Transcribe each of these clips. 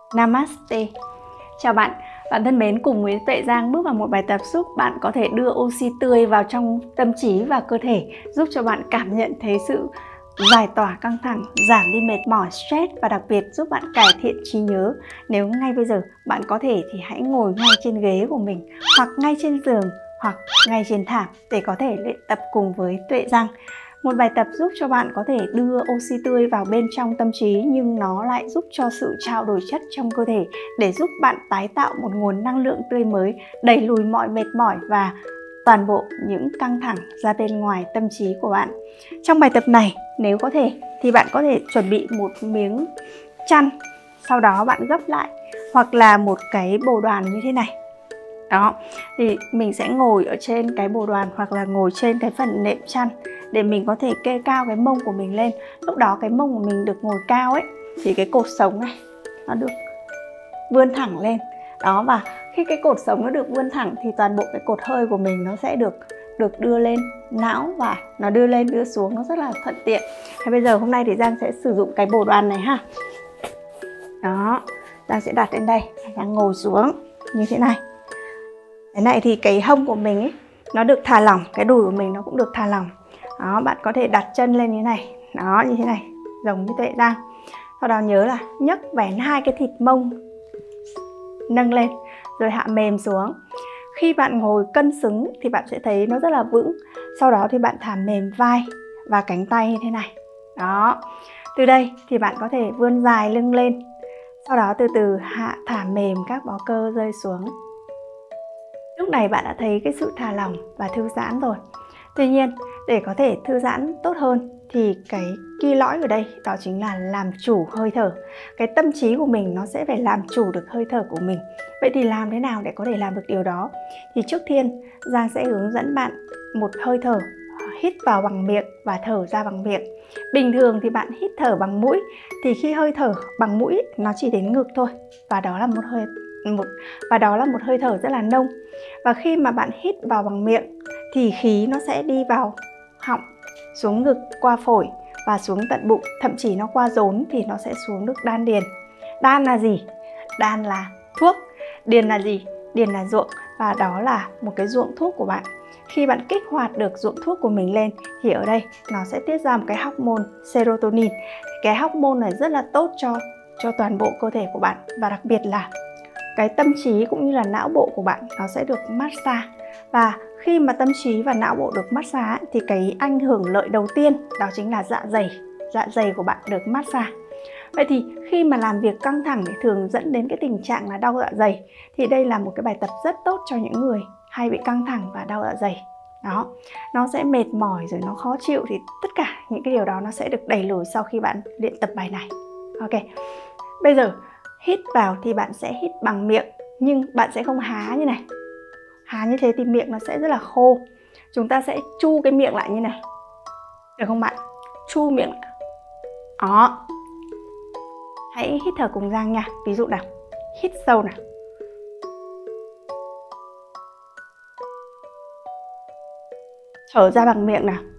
Namaste. Chào bạn, bạn thân mến, cùng với Tuệ Giang bước vào một bài tập giúp bạn có thể đưa oxy tươi vào trong tâm trí và cơ thể, giúp cho bạn cảm nhận thấy sự giải tỏa căng thẳng, giảm đi mệt mỏi, stress và đặc biệt giúp bạn cải thiện trí nhớ. Nếu ngay bây giờ bạn có thể thì hãy ngồi ngay trên ghế của mình, hoặc ngay trên giường, hoặc ngay trên thảm để có thể luyện tập cùng với Tuệ Giang. Một bài tập giúp cho bạn có thể đưa oxy tươi vào bên trong tâm trí, nhưng nó lại giúp cho sự trao đổi chất trong cơ thể để giúp bạn tái tạo một nguồn năng lượng tươi mới, đẩy lùi mọi mệt mỏi và toàn bộ những căng thẳng ra bên ngoài tâm trí của bạn. Trong bài tập này, nếu có thể thì bạn có thể chuẩn bị một miếng chăn, sau đó bạn gấp lại, hoặc là một cái bồ đoàn như thế này. Đó, thì mình sẽ ngồi ở trên cái bồ đoàn hoặc là ngồi trên cái phần nệm chăn để mình có thể kê cao cái mông của mình lên. Lúc đó cái mông của mình được ngồi cao ấy thì cái cột sống này nó được vươn thẳng lên. Đó, và khi cái cột sống nó được vươn thẳng thì toàn bộ cái cột hơi của mình nó sẽ được đưa lên não, và nó đưa lên đưa xuống nó rất là thuận tiện. Thế bây giờ hôm nay thì Giang sẽ sử dụng cái bồ đoàn này ha. Đó, Giang sẽ đặt lên đây, Giang ngồi xuống như thế này. Thế này thì cái hông của mình ấy nó được thả lỏng, cái đùi của mình nó cũng được thả lỏng. Đó, bạn có thể đặt chân lên như thế này. Đó, như thế này, giống như Tuệ Giang. Sau đó nhớ là nhấc vén hai cái thịt mông nâng lên rồi hạ mềm xuống. Khi bạn ngồi cân xứng thì bạn sẽ thấy nó rất là vững. Sau đó thì bạn thả mềm vai và cánh tay như thế này. Đó, từ đây thì bạn có thể vươn dài lưng lên. Sau đó từ từ thả mềm các bó cơ rơi xuống. Lúc này bạn đã thấy cái sự thả lỏng và thư giãn rồi. Tuy nhiên, để có thể thư giãn tốt hơn thì cái key lõi ở đây đó chính là làm chủ hơi thở. Cái tâm trí của mình nó sẽ phải làm chủ được hơi thở của mình. Vậy thì làm thế nào để có thể làm được điều đó? Thì trước tiên, Giang sẽ hướng dẫn bạn một hơi thở hít vào bằng miệng và thở ra bằng miệng. Bình thường thì bạn hít thở bằng mũi, thì khi hơi thở bằng mũi nó chỉ đến ngực thôi, và đó là một hơi thở rất là nông. Và khi mà bạn hít vào bằng miệng thì khí nó sẽ đi vào họng, xuống ngực, qua phổi và xuống tận bụng, thậm chí nó qua rốn thì nó sẽ xuống được đan điền. Đan là gì? Đan là thuốc. Điền là gì? Điền là ruộng, và đó là một cái ruộng thuốc của bạn. Khi bạn kích hoạt được ruộng thuốc của mình lên thì ở đây nó sẽ tiết ra một cái hormone serotonin. Cái hormone này rất là tốt cho toàn bộ cơ thể của bạn, và đặc biệt là cái tâm trí cũng như là não bộ của bạn nó sẽ được massage. Và khi mà tâm trí và não bộ được massage thì cái ảnh hưởng lợi đầu tiên đó chính là dạ dày của bạn được massage. Vậy thì khi mà làm việc căng thẳng thì thường dẫn đến cái tình trạng là đau dạ dày, thì đây là một cái bài tập rất tốt cho những người hay bị căng thẳng và đau dạ dày. Đó, nó sẽ mệt mỏi rồi nó khó chịu, thì tất cả những cái điều đó nó sẽ được đẩy lùi sau khi bạn luyện tập bài này. Ok, bây giờ hít vào thì bạn sẽ hít bằng miệng, nhưng bạn sẽ không há như này. Há như thế thì miệng nó sẽ rất là khô. Chúng ta sẽ chu cái miệng lại như này, được không bạn? Chu miệng lại. Đó, hãy hít thở cùng Giang nha. Ví dụ nào, hít sâu nào. Thở ra bằng miệng nào.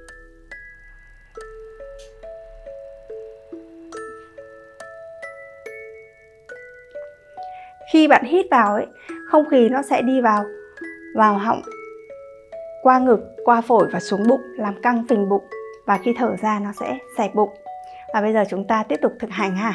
Khi bạn hít vào ấy, không khí nó sẽ đi vào họng, qua ngực, qua phổi và xuống bụng, làm căng phình bụng. Và khi thở ra nó sẽ xẹp bụng. Và bây giờ chúng ta tiếp tục thực hành ha.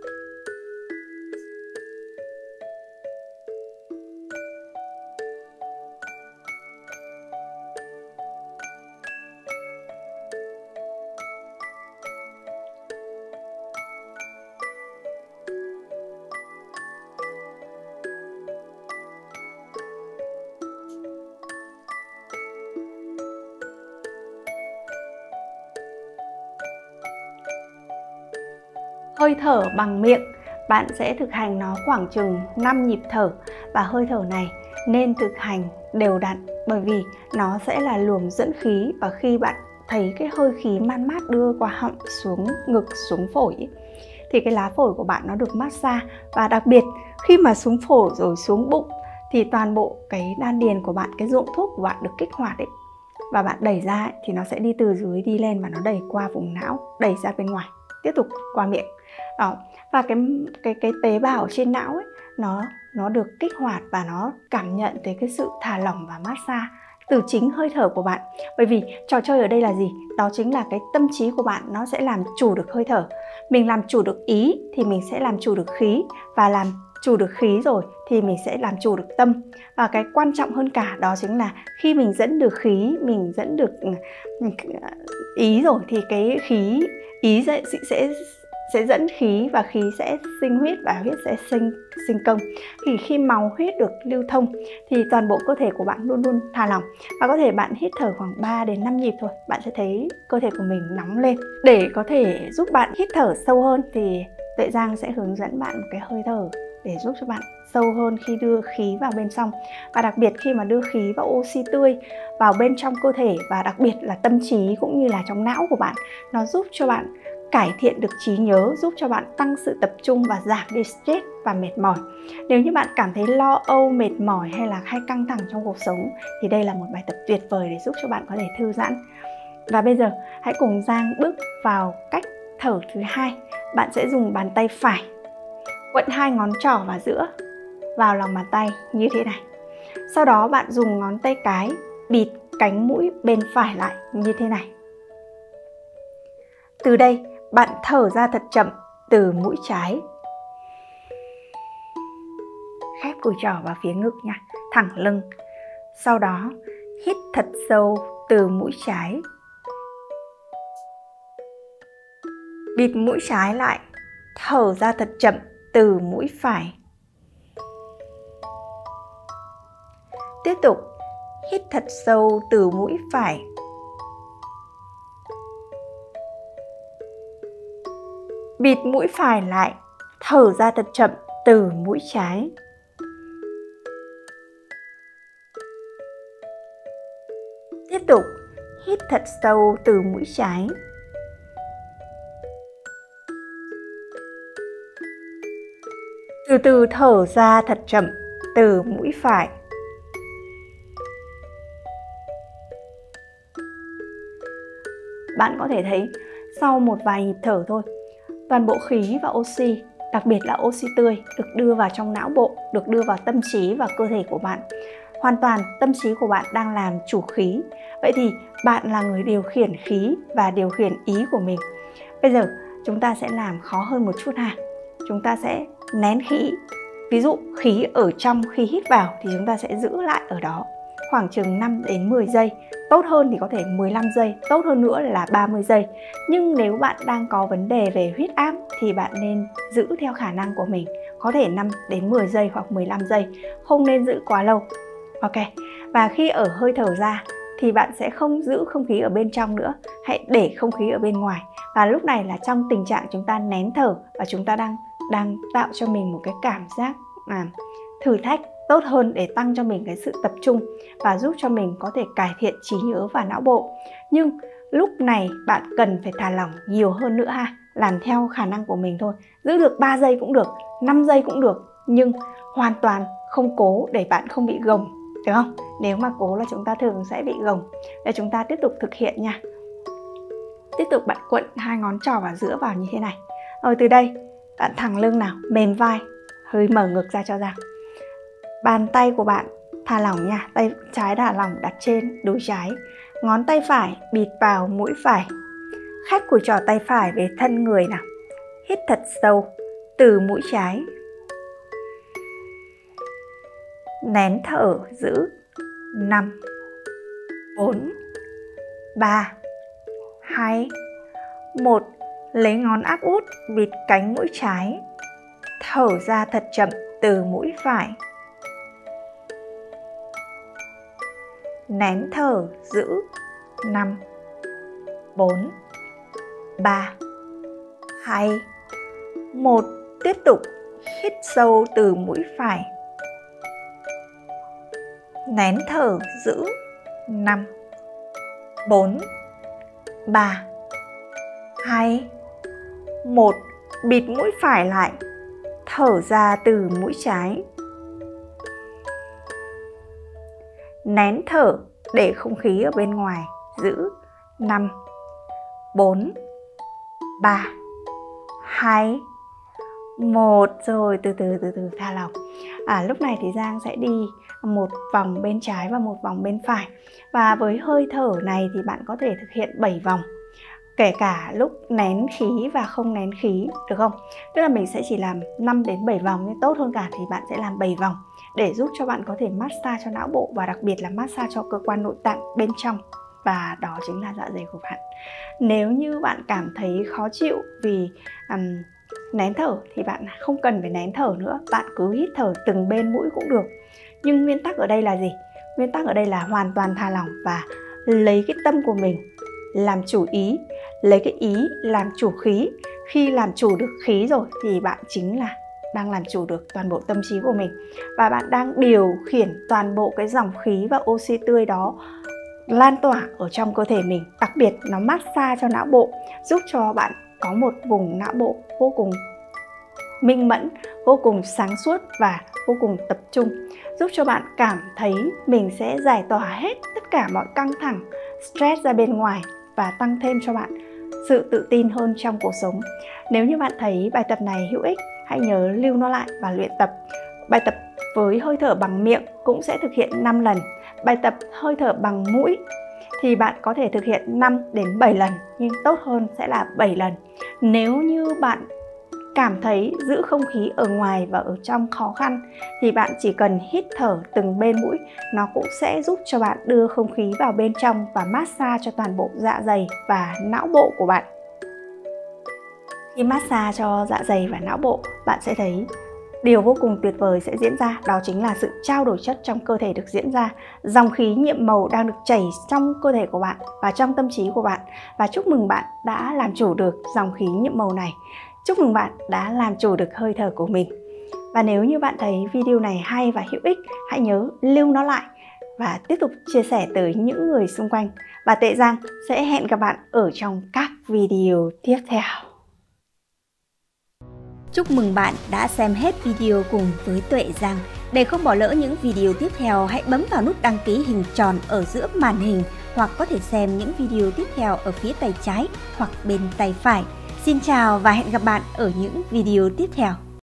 Hơi thở bằng miệng, bạn sẽ thực hành nó khoảng chừng 5 nhịp thở. Và hơi thở này nên thực hành đều đặn, bởi vì nó sẽ là luồng dẫn khí. Và khi bạn thấy cái hơi khí man mát đưa qua họng, xuống ngực, xuống phổi ấy, thì cái lá phổi của bạn nó được massage. Và đặc biệt khi mà xuống phổi rồi xuống bụng thì toàn bộ cái đan điền của bạn, cái ruộng thuốc của bạn được kích hoạt ấy, và bạn đẩy ra ấy, thì nó sẽ đi từ dưới đi lên và nó đẩy qua vùng não, đẩy ra bên ngoài, tiếp tục qua miệng. Đó. và cái tế bào trên não ấy nó được kích hoạt và nó cảm nhận thấy cái sự thả lỏng và massage từ chính hơi thở của bạn. Bởi vì trò chơi ở đây là gì? Đó chính là cái tâm trí của bạn nó sẽ làm chủ được hơi thở. Mình làm chủ được ý thì mình sẽ làm chủ được khí, và làm chủ được khí rồi thì mình sẽ làm chủ được tâm. Và cái quan trọng hơn cả đó chính là khi mình dẫn được khí, mình dẫn được ý rồi thì cái ý sẽ dẫn khí, và khí sẽ sinh huyết và huyết sẽ sinh công. Thì khi máu huyết được lưu thông thì toàn bộ cơ thể của bạn luôn luôn thả lỏng, và có thể bạn hít thở khoảng 3 đến 5 nhịp thôi, bạn sẽ thấy cơ thể của mình nóng lên. Để có thể giúp bạn hít thở sâu hơn thì Tuệ Giang sẽ hướng dẫn bạn một cái hơi thở để giúp cho bạn sâu hơn khi đưa khí vào bên trong. Và đặc biệt khi mà đưa khí và oxy tươi vào bên trong cơ thể, và đặc biệt là tâm trí cũng như là trong não của bạn, nó giúp cho bạn cải thiện được trí nhớ, giúp cho bạn tăng sự tập trung và giảm đi stress và mệt mỏi. Nếu như bạn cảm thấy lo âu, mệt mỏi hay căng thẳng trong cuộc sống thì đây là một bài tập tuyệt vời để giúp cho bạn có thể thư giãn. Và bây giờ hãy cùng Giang bước vào cách thở thứ hai. Bạn sẽ dùng bàn tay phải quận 2 ngón trỏ và giữa vào lòng bàn tay như thế này. Sau đó bạn dùng ngón tay cái bịt cánh mũi bên phải lại như thế này. Từ đây bạn thở ra thật chậm từ mũi trái. Khép cùi trỏ vào phía ngực nha, thẳng lưng. Sau đó hít thật sâu từ mũi trái. Bịt mũi trái lại, thở ra thật chậm từ mũi phải. Tiếp tục hít thật sâu từ mũi phải. Bịt mũi phải lại, thở ra thật chậm từ mũi trái. Tiếp tục hít thật sâu từ mũi trái. Từ từ thở ra thật chậm từ mũi phải. Bạn có thể thấy sau một vài nhịp thở thôi, toàn bộ khí và oxy, đặc biệt là oxy tươi, được đưa vào trong não bộ, được đưa vào tâm trí và cơ thể của bạn. Hoàn toàn tâm trí của bạn đang làm chủ khí. Vậy thì bạn là người điều khiển khí và điều khiển ý của mình. Bây giờ chúng ta sẽ làm khó hơn một chút ha. Chúng ta sẽ nén khí. Ví dụ khí ở trong khi hít vào thì chúng ta sẽ giữ lại ở đó khoảng chừng 5 đến 10 giây. Tốt hơn thì có thể 15 giây, tốt hơn nữa là 30 giây. Nhưng nếu bạn đang có vấn đề về huyết áp thì bạn nên giữ theo khả năng của mình. Có thể 5 đến 10 giây hoặc 15 giây, không nên giữ quá lâu. Ok, và khi ở hơi thở ra thì bạn sẽ không giữ không khí ở bên trong nữa. Hãy để không khí ở bên ngoài. Và lúc này là trong tình trạng chúng ta nén thở và chúng ta đang tạo cho mình một cái cảm giác thử thách tốt hơn để tăng cho mình cái sự tập trung và giúp cho mình có thể cải thiện trí nhớ và não bộ. Nhưng lúc này bạn cần phải thả lỏng nhiều hơn nữa ha. Làm theo khả năng của mình thôi. Giữ được 3 giây cũng được, 5 giây cũng được. Nhưng hoàn toàn không cố để bạn không bị gồng, được không? Nếu mà cố là chúng ta thường sẽ bị gồng. Để chúng ta tiếp tục thực hiện nha. Tiếp tục bạn quận 2 ngón trỏ và giữa vào như thế này. Rồi từ đây bạn thẳng lưng nào, mềm vai, hơi mở ngực ra cho Giang. Bàn tay của bạn thả lỏng nha, tay trái thả lỏng đặt trên đùi trái. Ngón tay phải bịt vào mũi phải. Khép cùi trỏ tay phải về thân người nào. Hít thật sâu từ mũi trái. Nén thở giữ 5, 4, 3, 2, 1. Lấy ngón áp út bịt cánh mũi trái. Thở ra thật chậm từ mũi phải. Nén thở giữ 5, 4, 3, 2, 1. Tiếp tục hít sâu từ mũi phải. Nén thở giữ 5, 4, 3, 2, 1. Bịt mũi phải lại. Thở ra từ mũi trái. Nén thở để không khí ở bên ngoài. Giữ 5, 4, 3, 2, một, rồi từ từ thả lỏng. Lúc này thì Giang sẽ đi một vòng bên trái và một vòng bên phải. Và với hơi thở này thì bạn có thể thực hiện 7 vòng, kể cả lúc nén khí và không nén khí, được không? Tức là mình sẽ chỉ làm 5 đến 7 vòng, nhưng tốt hơn cả thì bạn sẽ làm 7 vòng để giúp cho bạn có thể massage cho não bộ và đặc biệt là massage cho cơ quan nội tạng bên trong, và đó chính là dạ dày của bạn. Nếu như bạn cảm thấy khó chịu vì nén thở thì bạn không cần phải nén thở nữa, bạn cứ hít thở từng bên mũi cũng được. Nhưng nguyên tắc ở đây là gì? Nguyên tắc ở đây là hoàn toàn thả lỏng và lấy cái tâm của mình làm chủ ý, lấy cái ý làm chủ khí. Khi làm chủ được khí rồi thì bạn chính là đang làm chủ được toàn bộ tâm trí của mình, và bạn đang điều khiển toàn bộ cái dòng khí và oxy tươi đó lan tỏa ở trong cơ thể mình. Đặc biệt nó massage cho não bộ, giúp cho bạn có một vùng não bộ vô cùng minh mẫn, vô cùng sáng suốt và vô cùng tập trung, giúp cho bạn cảm thấy mình sẽ giải tỏa hết tất cả mọi căng thẳng, stress ra bên ngoài và tăng thêm cho bạn sự tự tin hơn trong cuộc sống. Nếu như bạn thấy bài tập này hữu ích, hãy nhớ lưu nó lại và luyện tập. Bài tập với hơi thở bằng miệng cũng sẽ thực hiện 5 lần. Bài tập hơi thở bằng mũi thì bạn có thể thực hiện 5 đến 7 lần, nhưng tốt hơn sẽ là 7 lần. Nếu như bạn cảm thấy giữ không khí ở ngoài và ở trong khó khăn thì bạn chỉ cần hít thở từng bên mũi, nó cũng sẽ giúp cho bạn đưa không khí vào bên trong và massage cho toàn bộ dạ dày và não bộ của bạn. Khi massage cho dạ dày và não bộ, bạn sẽ thấy điều vô cùng tuyệt vời sẽ diễn ra, đó chính là sự trao đổi chất trong cơ thể được diễn ra. Dòng khí nhiệm màu đang được chảy trong cơ thể của bạn và trong tâm trí của bạn. Và chúc mừng bạn đã làm chủ được dòng khí nhiệm màu này. Chúc mừng bạn đã làm chủ được hơi thở của mình. Và nếu như bạn thấy video này hay và hữu ích, hãy nhớ lưu nó lại và tiếp tục chia sẻ tới những người xung quanh. Và Tuệ Giang sẽ hẹn gặp bạn ở trong các video tiếp theo. Chúc mừng bạn đã xem hết video cùng với Tuệ Giang. Để không bỏ lỡ những video tiếp theo, hãy bấm vào nút đăng ký hình tròn ở giữa màn hình, hoặc có thể xem những video tiếp theo ở phía tay trái hoặc bên tay phải. Xin chào và hẹn gặp bạn ở những video tiếp theo.